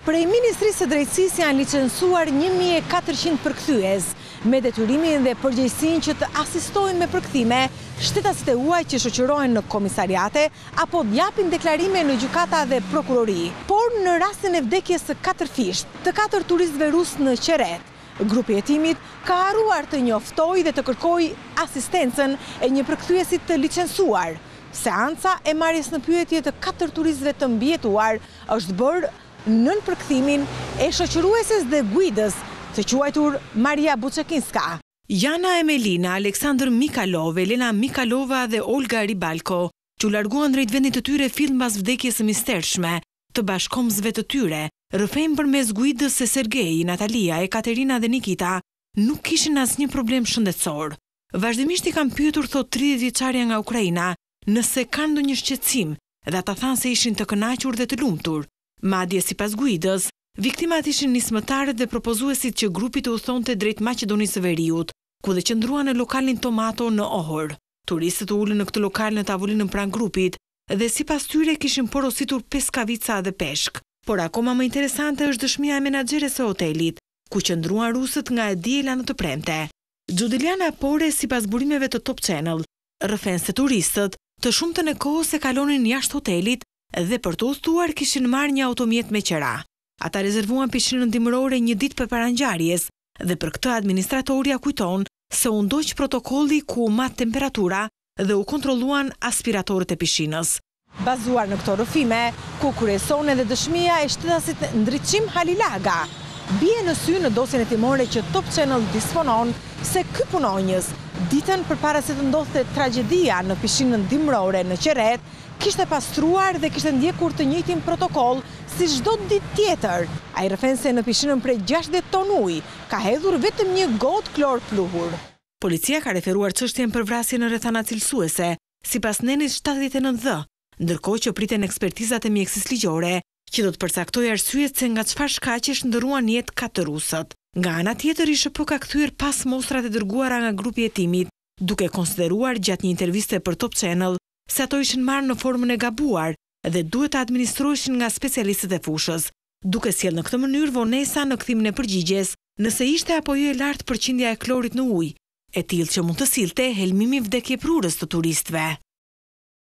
Prej Ministrisë së Drejtësisë janë licencuar 1400 përkthyes, me detyrimin dhe përgjegjësinë që të asistojnë me përkthime shtetasit e huaj që shoqërohen në komisariate apo japin deklarime në gjykata dhe prokurori. Por në rastin e vdekjes së 4 fisht, të 4 turistëve rusë në Qeret, grupi i hetimit ka harruar të njoftojë dhe të kërkojë asistencën e një përkthyesit të licencuar. Seanca e marrjes në pyetje të 4 turistëve të mbijetuar është bërë nën përkthimin e shoqërueses dhe guidës, të quajtur Maria Buçekinska. Jana Emelina, Aleksandr Mikalov, Elena Mikalova dhe Olga Ribalko, që u larguan drejt vendit të tyre fill mbas vdekjes së mistershme të bashkëkombësve të tyre, rrëfejnë përmes guidës se Sergej, Natalia, Ekaterina dhe Nikita nuk kishin asnjë problem shëndetësor. Vazhdimisht i kam pyetur, thot 30 vjeçaria nga Ukraina, nëse kanë ndonjë shqetësim dhe ata thanë se ishin të kënaqur dhe të lumtur. Madje sipas guidës, viktimat ishin nismëtarët dhe propozuesit që grupi të udhëtonte drejt Maqedonisë së Veriut, ku dhe qëndruan në lokalin Tomato në Ohor. Turistët u ulën në këtë lokal në tavolinën pranë grupit dhe sipas tyre kishin porositur peskavica dhe peshk. Por akoma më interesante është dëshmia e menaxheres së hotelit, ku qëndruan rusët nga e diela në të premte. Gjudiliana Pore, sipas burimeve të Top Channel, rrëfen se turistët të shumtën e kohës e kalonin jashtë hotelit dhe për të udhëtuar kishin marrë një automjet me qera. Ata rezervuan pishinën dimërore një ditë përpara ngjarjes dhe për këtë administratorja kujton se u ndoq protokolli ku u mat temperatura dhe u kontrolluan aspiratorët e pishinës. Bazuar në këto rrëfime, ku kryeson edhe dëshmia e shtetasit Ndriçim Halilaga, bie në sy në dosjen hetimore që Top Channel disponon se ky punonjës, ditën përpara se të ndodhte tragjedia në pishinën dimërore në Qeret, kishte pastruar dhe kishte ndjekur të njëjtin protokoll si çdo ditë tjetër. Ai rrëfen se në pishinën prej 60 ton ujë ka hedhur vetëm një gotë klor pluhur. Policia ka referuar çështjen për vrasje në rrethana cilësuese, sipas nenit 79D, ndërkohë që priten ekspertizat e mjekësisë ligjore, që do të përcaktojë arsyet se nga çfarë shkaqesh ndëruan jetë 4 rusët. Nga ana tjetër, ISHP ka kthyer pas mostrat e dërguara nga grupi i hetimit, duke konsideruar gjatë një interviste për Top Channel se ato ishin marrë në formën e gabuar dhe duhet të administroheshin nga specialistët e fushës, duke sjellë në këtë mënyrë vonesa në kthimin e përgjigjes nëse ishte apo jo e lartë përqindja e klorit në ujë, e tillë që mund të sillte helmimi vdekjeprurës të turistëve.